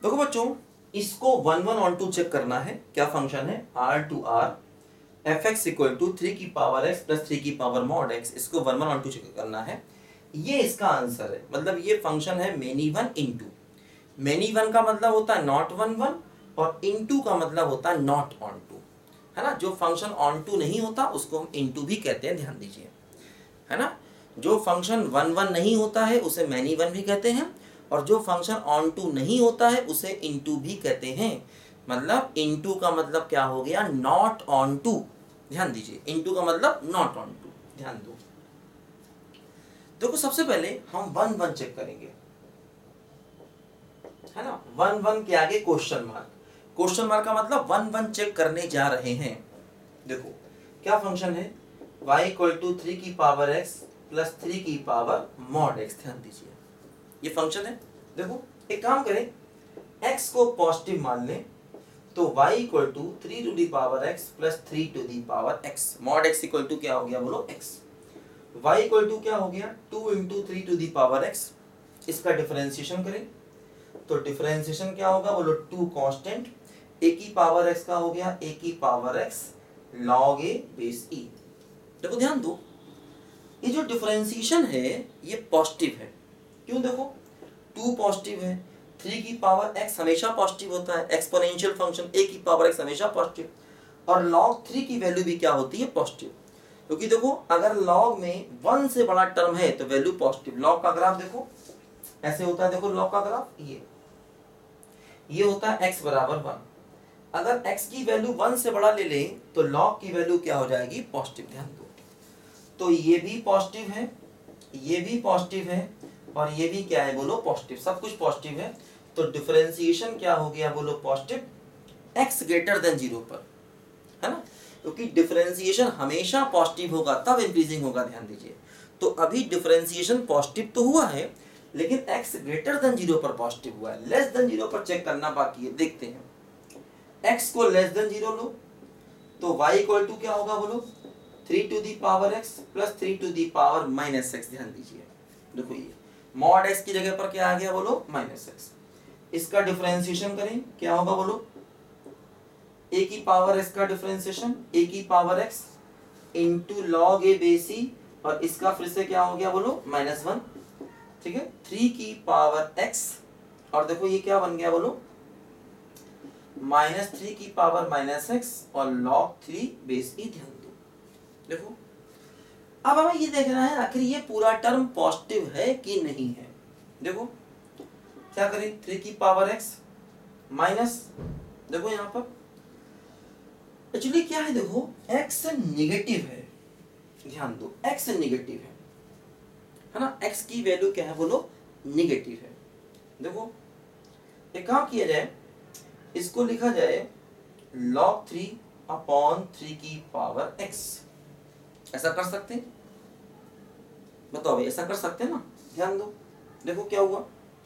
देखो बच्चों, इसको 1 1 ऑन 2 चेक करना है। क्या फंक्शन है, R to R F X equal to 3 की पावर एक्स प्लस 3 की पावर मॉड एक्स, इसको 1 1 ऑन 2 चेक करना है। ये इसका आंसर है। मतलब ये फंक्शन है many one into. Many one का मतलब होता है नॉट 1 1 और इंटू का मतलब होता है नॉट ऑन 2, है ना। जो फंक्शन ऑन 2 नहीं होता उसको हम इंटू भी कहते हैं, ध्यान दीजिए, है ना। जो फंक्शन 1 1 नहीं होता है उसे मैनी वन भी कहते हैं, और जो फंक्शन ऑन 2 नहीं होता है उसे इंटू भी कहते हैं। मतलब इंटू का मतलब क्या हो गया, नॉट ऑन 2। ध्यान दीजिए, इंटू का मतलब नॉट ऑन 2, ध्यान दो। देखो सबसे पहले हम 1 1 चेक करेंगे, है ना। 1 1 के आगे क्वेश्चन मार्क। क्वेश्चन मार्क का मतलब 1 1 चेक करने जा रहे हैं। देखो क्या फंक्शन है, y इक्वल टू 3 की पावर x प्लस 3 की पावर मॉड x। ध्यान दीजिए, ये फंक्शन है। देखो एक काम करें, x को पॉजिटिव मान लें तो y equal to 3 to the power x plus 3 to the power x। Mod x equal to क्या हो गया, बोलो x। y इक्वल टू क्या हो गया, 2 into 3 to the power x। इसका डिफरेंशिएशन करें तो डिफरेंशिएशन क्या होगा, बोलो 2 कांस्टेंट, a की पावर x का हो गया a की power x log a base e। देखो ध्यान दो, ये जो डिफरेंशिएशन है ये पॉजिटिव है। क्यों, देखो 2 पॉजिटिव है, 3 की पावर x हमेशा पॉजिटिव होता है, एक्सपोनेंशियल फंक्शन a की पावर x हमेशा पॉजिटिव, और log 3 की वैल्यू भी क्या होती है, पॉजिटिव। क्योंकि देखो अगर log में 1 से बड़ा टर्म है तो वैल्यू पॉजिटिव। log का ग्राफ देखो ऐसे होता है, देखो log का ग्राफ ये होता है x बराबर 1। अगर x की वैल्यू 1 से बड़ा ले लें तो log की वैल्यू क्या हो जाएगी, पॉजिटिव। ध्यान दो, तो ये भी पॉजिटिव है, ये भी पॉजिटिव है, और ये भी क्या है, बोलो पॉजिटिव। सब कुछ पॉजिटिव है, तो डिफरेंशिएशन क्या हो गया, बोलो पॉजिटिव, x ग्रेटर देन 0 पर, है ना। क्योंकि डिफरेंशिएशन हमेशा पॉजिटिव होगा तब इंक्रीजिंग होगा, ध्यान दीजिए। तो अभी डिफरेंशिएशन पॉजिटिव तो हुआ है लेकिन x ग्रेटर देन 0 पर पॉजिटिव हुआ है, लेस देन 0 पर चेक करना बाकी है। देखते हैं, x को लेस देन 0 लो तो y इक्वल टू क्या होगा, बोलो 3 to the power x plus 3 to the power minus x। ध्यान दीजिए, देखो ये मॉड x की जगह पर क्या आ गया, बोलो माइनस x। इसका डिफरेंशिएशन करें क्या होगा, बोलो a की पावर x का डिफरेंशिएशन a की power x into log a base e, और इसका फिर से क्या हो गया, बोलो -1। ठीक है, 3 की पावर x, और देखो ये क्या बन गया, बोलो -3 की पावर -x और log 3 बेस e। ध्यान दो, देखो अब हमें ये देखना है आखिर ये पूरा टर्म पॉजिटिव है कि नहीं है। देखो क्या करें, 3 की पावर x माइनस, देखो यहाँ पर एक्चुअली क्या है, देखो x निगेटिव है। ध्यान दो, x निगेटिव है ना, x की वैल्यू क्या है, बोलो निगेटिव है। देखो एक काम किया जाए, इसको लिखा जाए log 3 अपॉन 3 की पावर x। ऐसा कर सकते हैं, बताओ भाई, ऐसा कर सकते हैं ना। ध्यान दो, देखो क्या हुआ,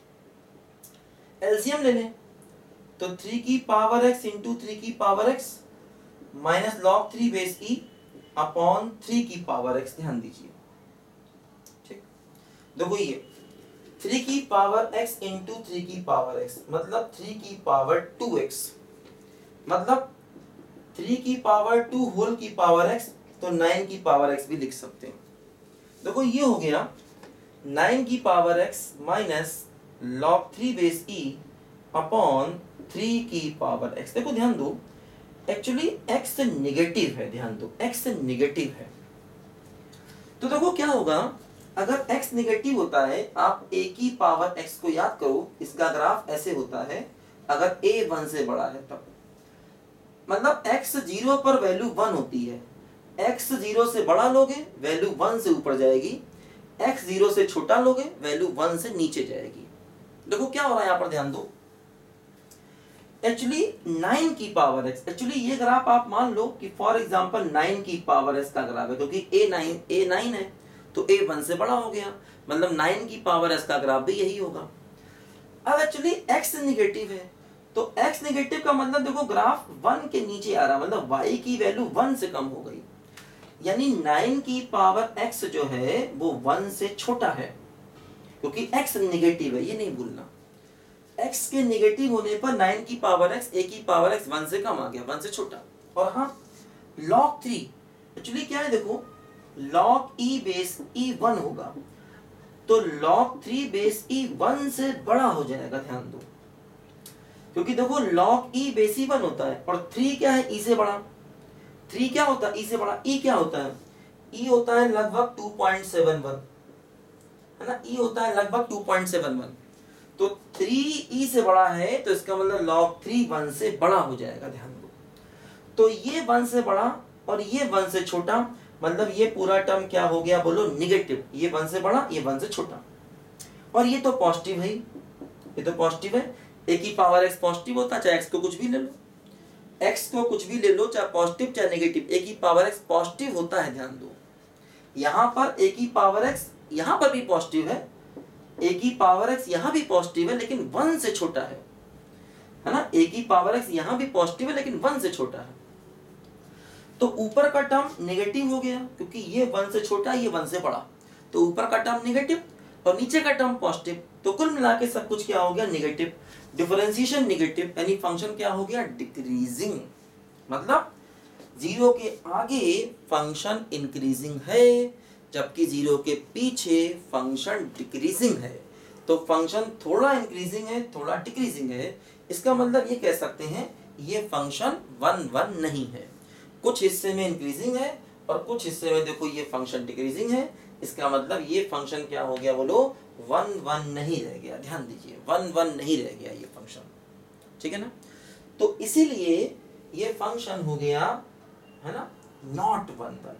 एलसीएम ले लें तो 3 की पावर x इंटू 3 की power x minus log 3 base e upon 3 की पावर x। ध्यान दीजिए, ठीक, देखो ये 3 की पावर x इंटू 3 की पावर x मतलब 3 की पावर 2x, मतलब 3 की पावर 2 होल की पावर x, तो 9 की पावर x भी लिख सकते हैं। देखो ये हो गया 9 की power x minus log 3 base e upon 3 की पावर x। देखो ध्यान दो, एक्चुअली x निगेटिव है, ध्यान दो x निगेटिव है। तो देखो क्या होगा, अगर x निगेटिव होता है, आप a की पावर x को याद करो, इसका ग्राफ ऐसे होता है अगर a 1 से बड़ा है तब, मतलब x 0 पर वैल्यू 1 होती है, x 0 से बड़ा लोगे वैल्यू 1 से ऊपर जाएगी, x 0 से छोटा लोगे वैल्यू 1 से नीचे जाएगी। देखो क्या हो रहा है यहाँ पर, ध्यान दो, एक्चुअली 9 की पावर x, एक्चुअली ये ग्राफ आप मान लो कि फॉर एग्जांपल 9 की पावर x का ग्राफ है, क्योंकि a 9 है तो a 1 से बड़ा हो गया, मतलब 9 की पावर x का ग्राफ भी यही होगा। अब एक्चुअली x निगेटिव है, तो x निगेटिव का मतलब देखो ग्राफ 1 के नीचे आ रहा है, मतलब y की वैल्यू 1 से कम हो गई, यानी 9 की पावर x जो है वो 1 से छोटा है, क्योंकि x निगेटिव है, ये नहीं भूलना, x x के नेगेटिव होने पर 9 की पावर x a की पावर x 1 से कम आ गया, 1 से छोटा। और हाँ log 3 एक्चुअली क्या है देखो, log e बेस e 1 होगा, तो log 3 बेस e 1 से बड़ा हो जाएगा, ध्यान दो, क्योंकि देखो log e बेस e 1 होता है और 3 क्या है, e से बड़ा। 3 क्या होता है, e से बड़ा। e क्या होता है, e होता है लगभग 2.71, है ना, e होता है लगभग 2.71। तो 3 e से बड़ा है, तो इसका मतलब log 3 1 से बड़ा हो जाएगा, ध्यान दो। तो ये 1 से बड़ा और ये 1 से छोटा, मतलब ये पूरा टर्म क्या हो गया बोलो, निगेटिव। ये 1 से बड़ा, ये 1 से छोटा, और ये तो पॉजिटिव है, ये तो पॉजिटिव है। a की पावर x पॉजिटिव होता है, चाहे x को कुछ भी ले लो, x को कुछ भी ले लो, चाहे पॉजिटिव चाहे नेगेटिव, a की पावर x पॉजिटिव होता है, ध्यान दो। यहाँ पर a की पावर x यहाँ पर भी पॉजिटिव है, a की पावर x यहाँ भी पॉजिटिव है लेकिन 1 से छोटा है ना। a की पावर x यहाँ भी पॉजिटिव है लेकिन 1 से छोटा है, तो ऊपर का टर्म नेगेटिव हो गया, क्योंकि ये 1 से छोटा, ये 1 से बड़ा, तो ऊपर का टर्म नेगेटिव और नीचे का टर्म पॉजिटिव, तो कुल मिला के सब कुछ क्या हो गया, नेगेटिव। डिफरेंशिएशन नेगेटिव, यानी फंक्शन क्या हो गया, डिक्रीजिंग। मतलब 0 के आगे फंक्शन इंक्रीजिंग है, जबकि 0 के पीछे फंक्शन डिक्रीजिंग है। तो फंक्शन थोड़ा इंक्रीजिंग है, थोड़ा डिक्रीजिंग है, इसका मतलब ये कह सकते हैं ये फंक्शन 1 1 नहीं है। कुछ हिस्से में इंक्रीजिंग है और कुछ हिस्से में देखो ये फंक्शन डिक्रीजिंग है, इसका मतलब ये फंक्शन क्या हो गया बोलो, 1 1 नहीं रह गया। ध्यान दीजिए, 1 1 नहीं रह गया ये फंक्शन, ठीक है ना। तो इसीलिए ये फंक्शन हो गया, है ना, नॉट 1 1।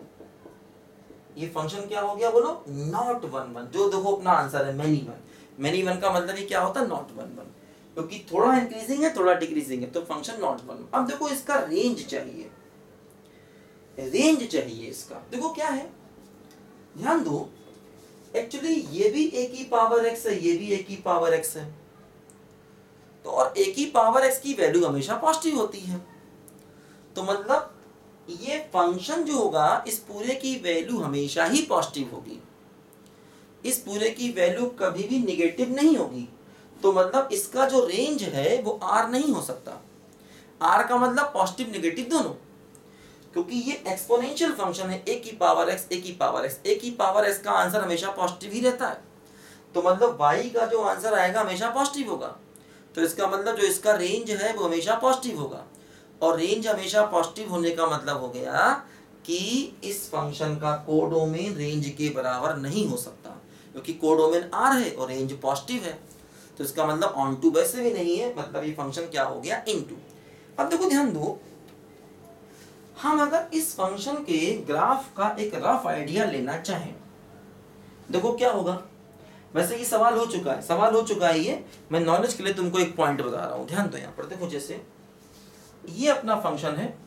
ये फंक्शन क्या हो गया बोलो, नॉट 1 1। जो देखो अपना आंसर है मैनी 1। मैनी 1 का मतलब ये क्या होता है, नॉट 1 1, क्योंकि थोड़ा इंक्रीजिंग है थोड़ा डिक्रीजिंग है, तो फंक्शन नॉट 1। अब देखो इसका रेंज चाहिए, रेंज चाहिए इसका। देखो क्या है, ध्यान दो, एक्चुअली ये भी a की पावर x है, ये भी a की पावर x है, तो और a की पावर x की वैल्यू हमेशा पॉजिटिव होती है, तो मतलब ये फंक्शन जो होगा इस पूरे की वैल्यू हमेशा ही पॉजिटिव होगी, इस पूरे की वैल्यू कभी भी नेगेटिव नहीं होगी। तो मतलब इसका जो रेंज है वो r नहीं हो सकता। r का मतलब पॉजिटिव नेगेटिव दोनों, क्योंकि ये एक्सपोनेंशियल फंक्शन है, a की पावर x, a की पावर x, a की पावर x का आंसर हमेशा पॉजिटिव ही रहता है, तो मतलब y का जो आंसर आएगा हमेशा पॉजिटिव होगा। तो इसका मतलब जो इसका रेंज है वो हमेशा पॉजिटिव होगा, और रेंज हमेशा पॉजिटिव होने का मतलब हो गया कि इस फंक्शन का कोडोमेन रेंज के बराबर नहीं हो सकता, क्योंकि कोडोमेन r है और रेंज पॉजिटिव है, तो इसका मतलब ऑन टू वैसे भी नहीं है, मतलब ये फंक्शन क्या हो गया, इनटू। अब देखो ध्यान दो, हम अगर इस फंक्शन के ग्राफ का एक रफ आइडिया लेना चाहें, देखो क्या होगा। वैसे ये सवाल हो चुका है ये, मैं नॉलेज के लिए तुमको एक पॉइंट बता रहा हूं, ध्यान दो। यहां पर देखो, जैसे ये अपना फंक्शन है,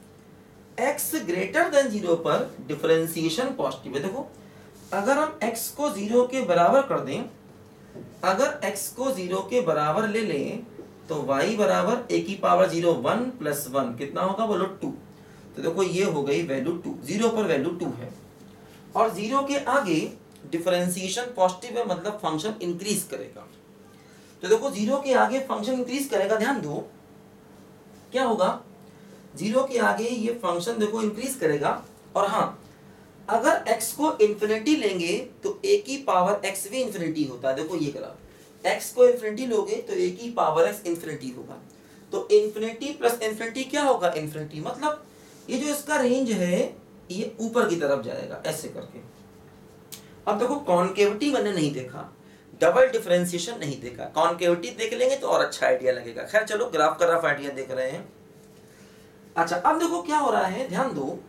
x ग्रेटर देन 0 पर डिफरेंशिएशन पॉजिटिव है। देखो अगर हम x को 0 के बराबर कर दें, अगर x को 0 के बराबर ले लें, तो y बराबर a की पावर 0 1 प्लस 1 कितना होगा बोलो, 2। तो देखो ये हो गई वैल्यू 2, 0 पर वैल्यू 2 है, और 0 के आगे डिफरेंशिएशन पॉजिटिव है, मतलब फंक्शन इंक्रीज करेगा। तो देखो 0 के आगे फंक्शन इंक्रीज करेगा, ध्यान दो क्या होगा, 0 के आगे ये फंक्शन देखो इंक्रीज करेगा। और हाँ, अगर x को इंफिनिटी लेंगे तो a की पावर x भी इंफिनिटी होता है। देखो ये ग्राफ, x को इंफिनिटी लोगे तो a की पावर x इंफिनिटी होगा, तो इंफिनिटी प्लस इंफिनिटी क्या होगा, इंफिनिटी। मतलब ये जो इसका रेंज है ये ऊपर की तरफ जाएगा ऐसे करके। अब देखो कॉन्केविटी मैंने नहीं देखा, डबल डिफरेंशिएशन नहीं देखा, कॉन्केविटी देख लेंगे तो और अच्छा आइडिया लगेगा। खैर चलो, ग्राफ का रफ आइडिया देख रहे हैं। अच्छा अब देखो क्या हो रहा है, ध्यान दो,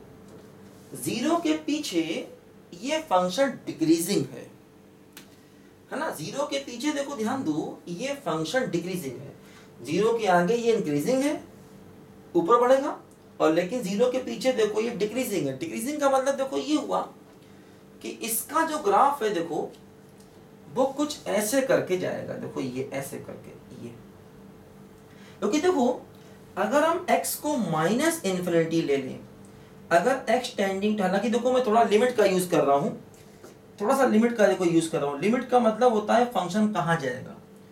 0 के पीछे ये फंक्शन डिक्रीजिंग है ना। 0 के पीछे देखो ध्यान दो, ये फंक्शन डिक्रीजिंग है, 0 के आगे ये इंक्रीजिंग है, ऊपर बढ़ेगा, और लेकिन 0 के पीछे देखो ये डिक्रीजिंग है। डिक्रीजिंग का मतलब देखो ये हुआ कि इसका जो ग्राफ है देखो वो कुछ ऐसे करके जाएगा, देखो ये ऐसे करके, ये, क्योंकि देखो अगर हम x को माइनस इन्फिनिटी ले लें, अगर x टेंडिंग, हालांकि देखो मैं थोड़ा लिमिट का यूज कर रहा हूं, थोड़ा सा लिमिट का देखो यूज कर रहा हूं। लिमिट का मतलब होता है फंक्शन कहां जाएगा,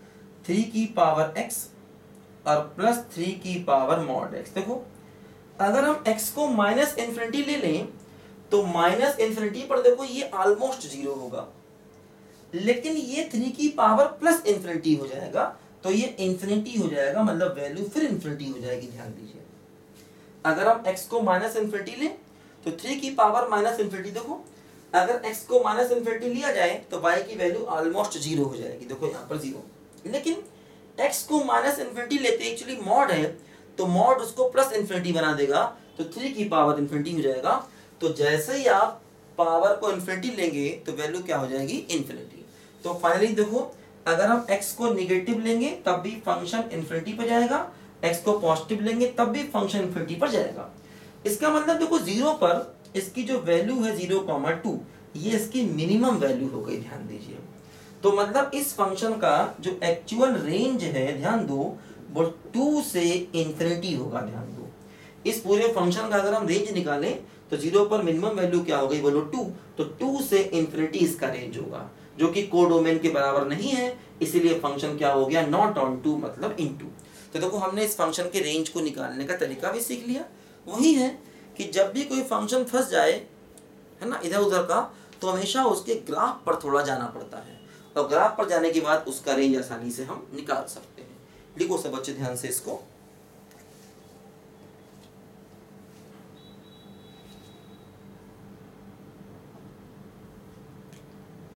3 की पावर x और प्लस 3 की पावर मॉड x। देखो अगर हम x को माइनस इन्फिनिटी ले लें तो माइनस इन्फिनिटी पर देखो ये ऑलमोस्ट जीरो होगा, लेकिन ये 3 की पावर प्लस इन्फिनिटी हो जाएगा तो ये इन्फिनिटी हो जाएगा, मतलब वैल्यू फिर इन्फिनिटी हो जाएगी। ध्यान दीजिए अगर हम x को माइनस इन्फिनिटी लें तो 3 की पावर माइनस इन्फिनिटी, देखो अगर x को माइनस इन्फिनिटी लिया जाए तो y की वैल्यू ऑलमोस्ट जीरो हो जाएगी। देखो यहाँ पर जीरो, लेकिन x को माइनस इन्फिनिटी लेते एक्चुअली मॉड है तो मॉड उसको प्लस इन्फिनिटी बना देगा तो 3 की पावर इन्फिनिटी हो जाएगा। तो जैसे ही आप पावर को इन्फिनिटी लेंगे तो वैल्यू क्या हो जाएगी, इन्फिनिटी। तो फाइनली देखो अगर हम x को निगेटिव लेंगे तब भी फंक्शन इन्फिनिटी पर जाएगा, x को पॉजिटिव लेंगे तब भी फंक्शन इन्फिनिटी पर जाएगा। इसका मतलब देखो जीरो पर इसकी जो वैल्यू है 0,2 ये इसकी मिनिमम वैल्यू हो गई। ध्यान दीजिए तो मतलब इस फंक्शन का जो एक्चुअल रेंज है, ध्यान दो, वो 2 से इन्फिनिटी होगा। ध्यान दो इस पूरे फंक्शन का अगर हम रेंज निकालें तो 0 पर मिनिमम वैल्यू क्या हो गई, बोलो 2, तो 2 से इन्फिनिटी इसका रेंज होगा, जो कि कोडोमेन के बराबर नहीं है, इसीलिए फंक्शन क्या हो गया, नॉट ऑन टू मतलब इनटू। तो देखो हमने इस फंक्शन के रेंज को निकालने का तरीका भी सीख लिया। वही है कि जब भी कोई फंक्शन फंस जाए है ना इधर उधर का, तो हमेशा उसके ग्राफ पर थोड़ा जाना पड़ता है और ग्राफ पर जाने के बाद उसका रेंज आसानी से हम निकाल सकते हैं। लिखो सब बच्चे ध्यान से इसको।